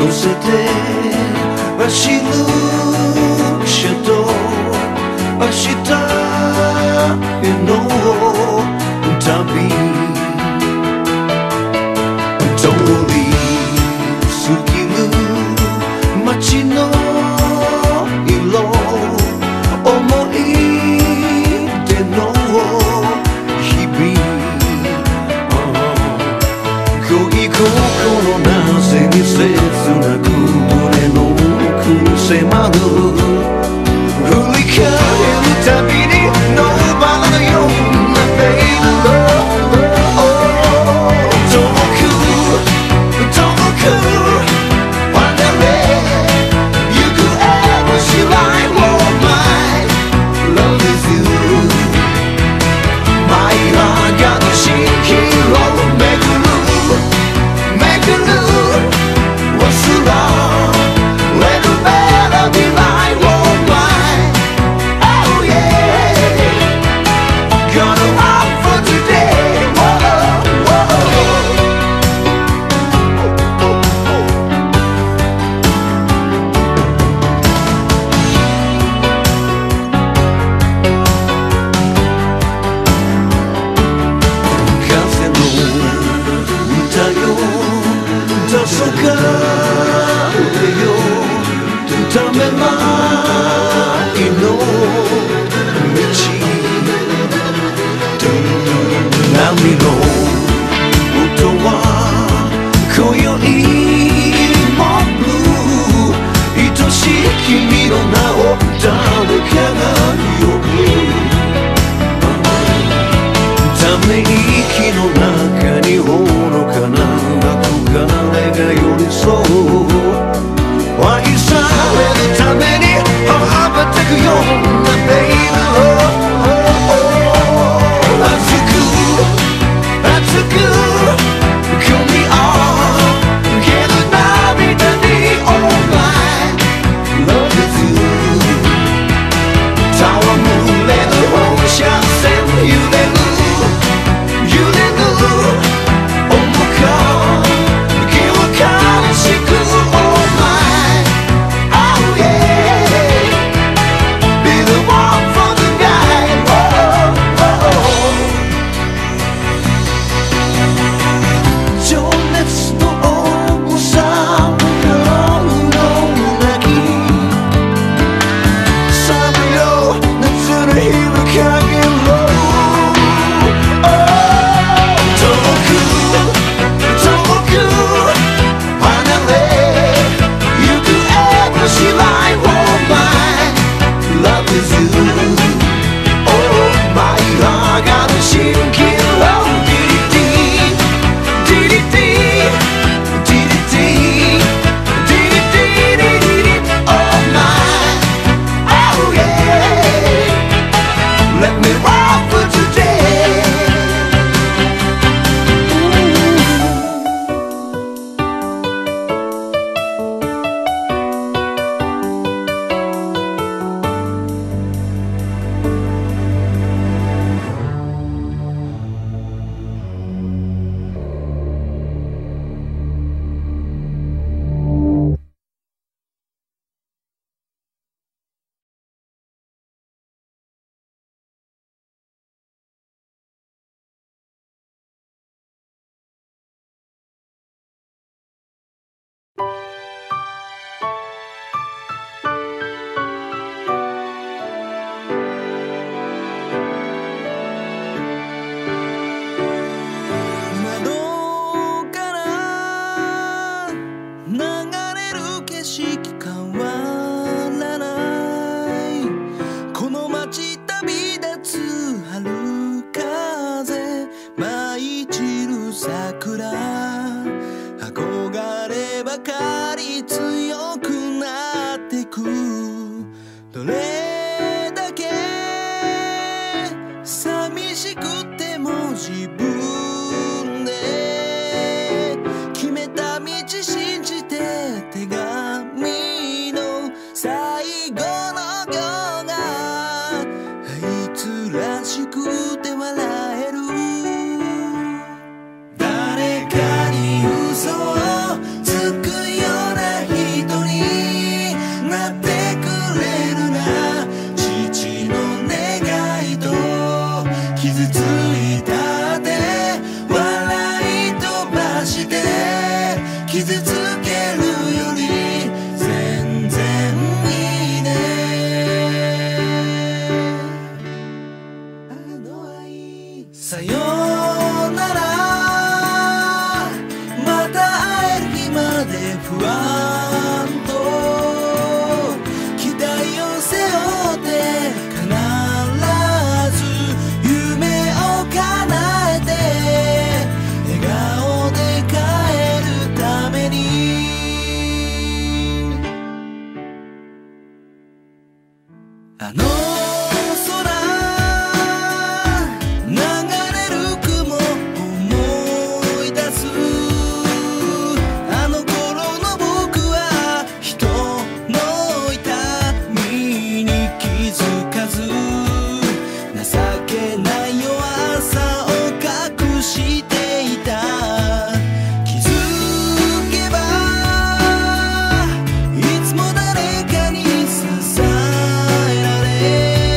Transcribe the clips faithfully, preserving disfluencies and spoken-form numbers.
乗せて走るシャドウ明日への旅通り過ぎる街の色思い出の日々恋心なぜに切なく胸の奥迫る振り返るたびに野バラのようなフェイド遠く遠く離れゆくエブシライフ Oh my love is you My heart got a shakingをめぐるめぐる What's love Let the melody lie Oh my Oh yeah Gonna rock for today Whoa, whoa. 風の歌よ黄昏よためまいの道波の音は今宵もブルー愛しい君の名を誰かが呼ぶため息の中にほのかな憧れが寄り添う愛されるために羽ばたくようなベイブ熱く熱く込み上げる涙に Oh my love is you 戯れる放射線揺れる揺れる重か気を悲しく Oh my Oh yeah Be the one for the night oh, oh, oh. 情熱の重さの泣き寒よ夏の日の影を遠く遠く離れゆくエブシライフ Oh my love is you Oh my heart got a shaking love Dee dee dee dee dee dee dee dee dee dee Oh my oh yeah Let me rock for today 誰かに嘘をつくようなあの空流れる雲思い出す。あの頃の僕は人の痛みに気づかず、情けない弱さを隠していた。気づけばいつも誰かに支えられ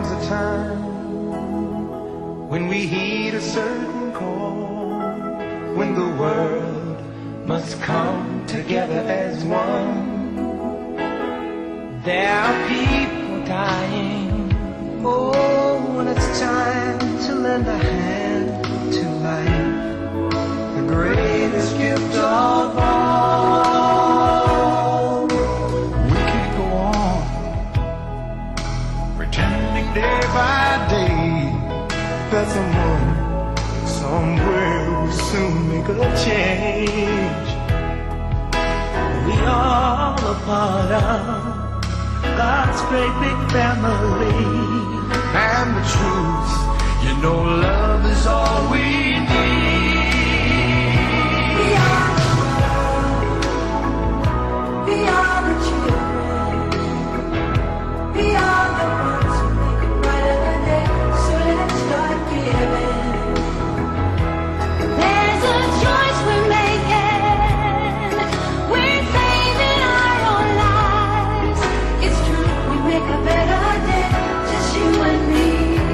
comes a time when we heed a certain call, when the world must come together as one. There are people dying, oh, when it's time to lend a hand to life, the greatest gift of all. We can't go on pretending day by day that someone somewhere will soon make a change. We all a part of God's great big family. And the truth, you know, love is all we need. We are the world. We are the children. We are the ones who make a brighter day. So let's start giving. There's a choice we're making. We're saving our own lives. It's true, we make a better day, just you and me.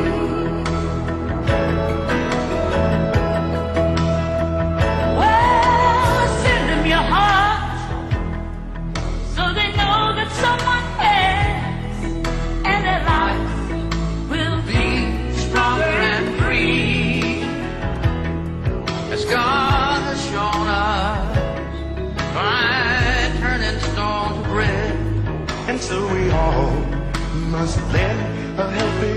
Well, send them your heart, so they know that someone cares, and their lives will be stronger and free. As God has shown us by turning stone to bread. And so we all must lend a helping